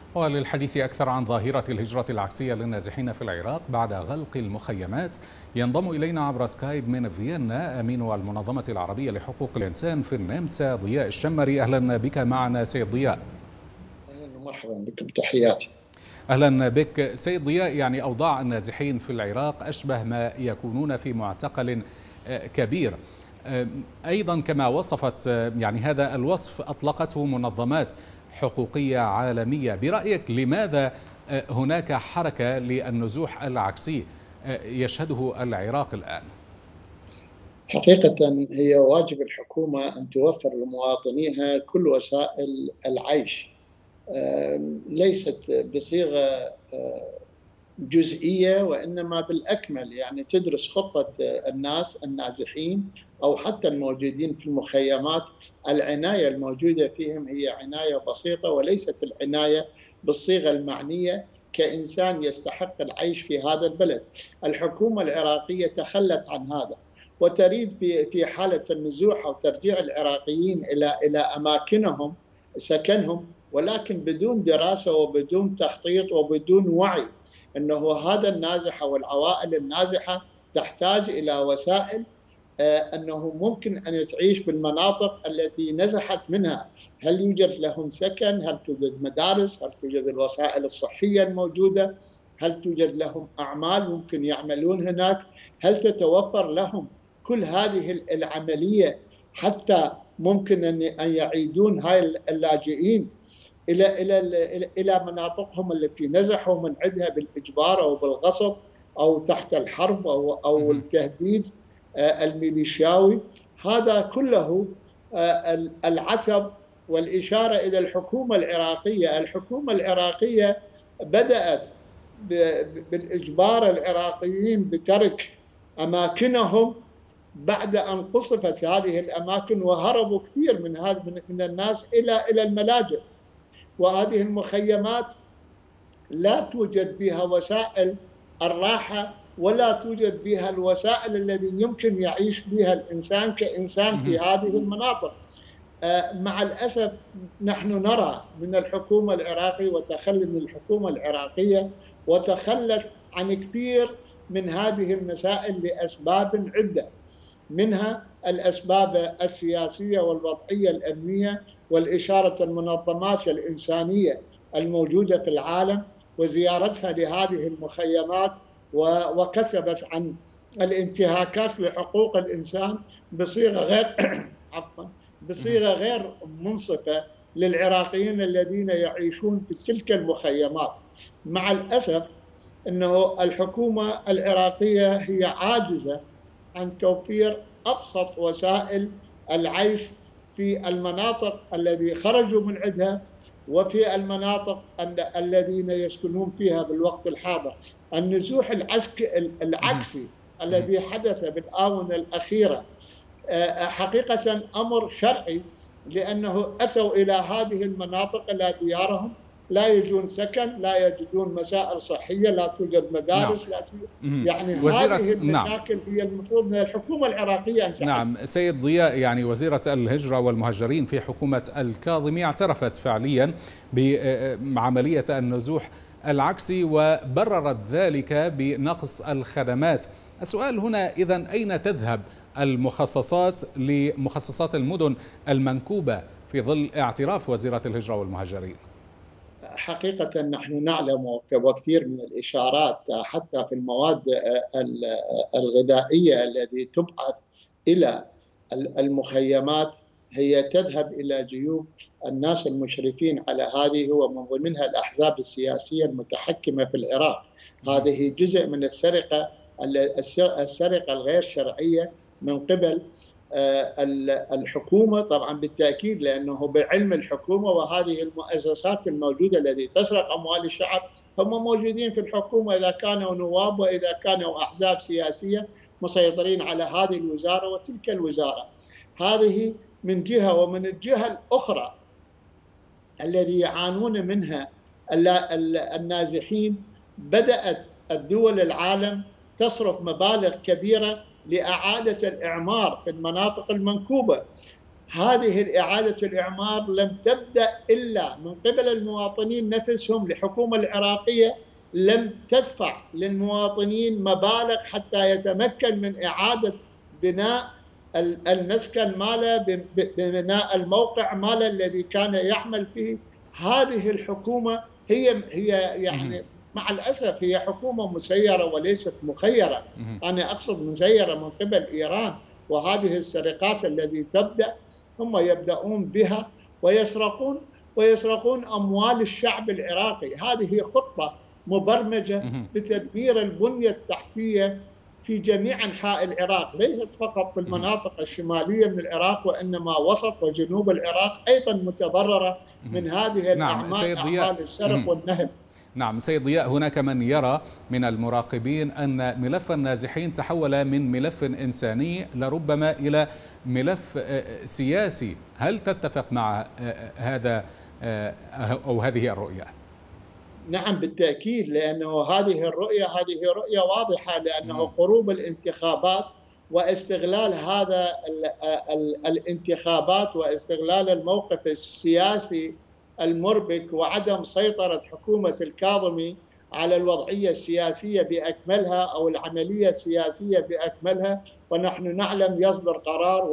وللحديث أكثر عن ظاهرة الهجرة العكسية للنازحين في العراق بعد غلق المخيمات ينضم إلينا عبر سكايب من فيينا أمين المنظمة العربية لحقوق الإنسان في النمسا ضياء الشمري. أهلا بك معنا سيد ضياء. أهلا ومرحبا بكم، تحياتي. أهلا بك سيد ضياء. يعني أوضاع النازحين في العراق أشبه ما يكونون في معتقل كبير. أيضا كما وصفت يعني هذا الوصف أطلقته منظمات حقوقية عالمية. برأيك لماذا هناك حركة للنزوح العكسي يشهده العراق الآن؟ حقيقة هي واجب الحكومة أن توفر لمواطنيها كل وسائل العيش، ليست بصيغة جزئية وإنما بالأكمل، يعني تدرس خطة الناس النازحين أو حتى الموجودين في المخيمات. العناية الموجودة فيهم هي عناية بسيطة وليست العناية بالصيغة المعنية كإنسان يستحق العيش في هذا البلد. الحكومة العراقية تخلت عن هذا وتريد في حالة النزوح أو ترجيع العراقيين إلى أماكنهم سكنهم، ولكن بدون دراسة وبدون تخطيط وبدون وعي أنه هذا النازح أو العوائل النازحة تحتاج إلى وسائل، أنه ممكن أن تعيش بالمناطق التي نزحت منها. هل يوجد لهم سكن؟ هل توجد مدارس؟ هل توجد الوسائل الصحية الموجودة؟ هل توجد لهم أعمال ممكن يعملون هناك؟ هل تتوفر لهم كل هذه العملية حتى ممكن أن يعيدون هاي اللاجئين إلى مناطقهم التي نزحوا من عندها بالإجبار أو بالغصب أو تحت الحرب أو التهديد الميليشياوي؟ هذا كله العتب والإشارة إلى الحكومة العراقية. الحكومة العراقية بدأت بالإجبار العراقيين بترك أماكنهم بعد أن قصفت هذه الأماكن وهربوا كثير من الناس إلى الملاجئ. وهذه المخيمات لا توجد بها وسائل الراحة ولا توجد بها الوسائل التي يمكن يعيش بها الإنسان كإنسان في هذه المناطق. مع الأسف نحن نرى من الحكومة العراقية وتخلي من الحكومة العراقية وتخلت عن كثير من هذه المسائل لأسباب عدة، منها الأسباب السياسية والوضعية الأمنية والإشارة المنظمات الإنسانية الموجودة في العالم وزيارتها لهذه المخيمات وكتبت عن الانتهاكات لحقوق الإنسان بصيغة غير بصيغة غير منصفة للعراقيين الذين يعيشون في تلك المخيمات. مع الأسف أنه الحكومة العراقية هي عاجزة عن توفير أبسط وسائل العيش في المناطق الذي خرجوا من عندها وفي المناطق الذين يسكنون فيها بالوقت الحاضر. النزوح العكسي الذي حدث بالآونة الأخيرة حقيقة أمر شرعي، لأنه أتوا إلى هذه المناطق إلى ديارهم، لا يجدون سكن، لا يجدون مسائل صحية، لا توجد مدارس، لا يعني هذه المشاكل هي المفروض من الحكومة العراقية أن تحل. نعم سيد ضياء، يعني وزيرة الهجرة والمهجرين في حكومة الكاظمي اعترفت فعليا بعملية النزوح العكسي وبررت ذلك بنقص الخدمات. السؤال هنا إذن أين تذهب المخصصات لمخصصات المدن المنكوبة في ظل اعتراف وزيرة الهجرة والمهجرين؟ حقيقة نحن نعلم وكثير من الإشارات حتى في المواد الغذائية التي تبعث إلى المخيمات هي تذهب إلى جيوب الناس المشرفين على هذه، ومن ضمنها الأحزاب السياسية المتحكمة في العراق. هذه جزء من السرقة الغير شرعية من قبل الحكومة، طبعا بالتأكيد لأنه بعلم الحكومة وهذه المؤسسات الموجودة التي تسرق أموال الشعب هم موجودين في الحكومة، إذا كانوا نواب وإذا كانوا أحزاب سياسية مسيطرين على هذه الوزارة وتلك الوزارة. هذه من جهة، ومن الجهة الأخرى الذي يعانون منها النازحين بدأت الدول العالم تصرف مبالغ كبيرة لإعادة الإعمار في المناطق المنكوبة. هذه إعادة الإعمار لم تبدأ إلا من قبل المواطنين نفسهم. الحكومة العراقية لم تدفع للمواطنين مبالغ حتى يتمكن من إعادة بناء المسكن ماله، ببناء الموقع ماله الذي كان يعمل فيه. هذه الحكومة هي يعني مع الأسف هي حكومة مسيرة وليست مخيرة. أنا أقصد مسيرة من قبل إيران. وهذه السرقات التي تبدأ هم يبدأون بها ويسرقون أموال الشعب العراقي. هذه خطة مبرمجة بتدمير البنية التحتية في جميع أنحاء العراق، ليست فقط في المناطق الشمالية من العراق، وإنما وسط وجنوب العراق أيضا متضررة من هذه الأعمال، أعمال السرق والنهب. نعم سيد ضياء، هناك من يرى من المراقبين أن ملف النازحين تحول من ملف إنساني لربما إلى ملف سياسي. هل تتفق مع هذا أو هذه الرؤية؟ نعم بالتأكيد، لأنه هذه رؤية واضحة، لأنه قروب الانتخابات واستغلال هذا الانتخابات واستغلال الموقف السياسي المربك وعدم سيطرة حكومة الكاظمي على الوضعية السياسية بأكملها أو العملية السياسية بأكملها. ونحن نعلم يصدر قرار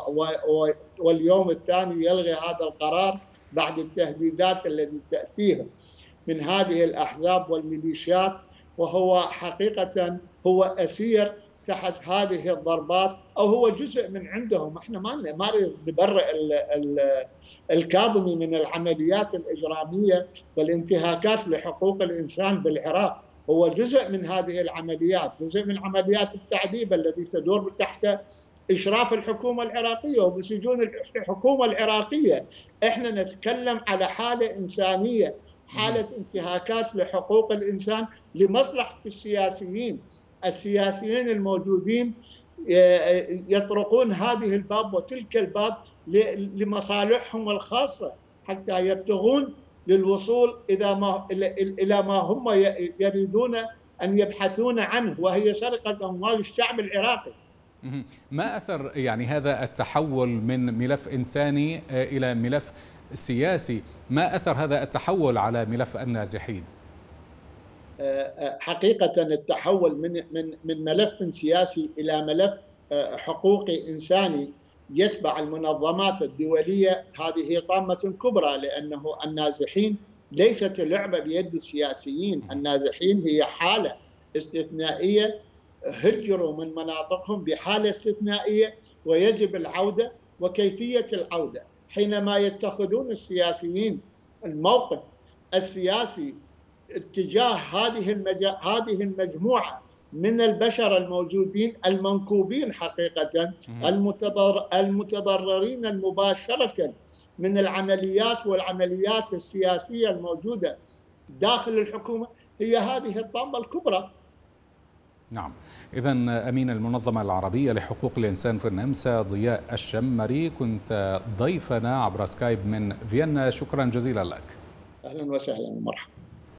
واليوم الثاني يلغي هذا القرار بعد التهديدات التي تأتيه من هذه الأحزاب والميليشيات، وهو حقيقة هو أسير تحت هذه الضربات، أو هو جزء من عندهم. احنا ما نبرئ الكاظمي من العمليات الإجرامية والانتهاكات لحقوق الإنسان بالعراق. هو جزء من هذه العمليات، جزء من عمليات التعذيب التي تدور تحت إشراف الحكومة العراقية وبسجون الحكومة العراقية. احنا نتكلم على حالة إنسانية، حالة انتهاكات لحقوق الإنسان لمصلحة السياسيين الموجودين يطرقون هذه الباب وتلك الباب لمصالحهم الخاصة، حتى يبتغون للوصول إلى ما هم يريدون أن يبحثون عنه، وهي سرقة أموال الشعب العراقي. ما أثر يعني هذا التحول من ملف إنساني إلى ملف سياسي؟ ما أثر هذا التحول على ملف النازحين؟ حقيقة التحول من ملف سياسي إلى ملف حقوقي إنساني يتبع المنظمات الدولية، هذه طامة كبرى، لأنه النازحين ليست لعبة بيد السياسيين. النازحين هي حالة استثنائية، هجروا من مناطقهم بحالة استثنائية ويجب العودة. وكيفية العودة حينما يتخذون السياسيين الموقف السياسي اتجاه هذه المجموعة من البشر الموجودين المنكوبين حقيقة، المتضررين مباشرة من العمليات السياسية الموجودة داخل الحكومة، هي هذه الطامة الكبرى. نعم، إذن أمين المنظمة العربية لحقوق الإنسان في النمسا ضياء الشمري كنت ضيفنا عبر سكايب من فيينا. شكرا جزيلا لك. أهلا وسهلا ومرحبا.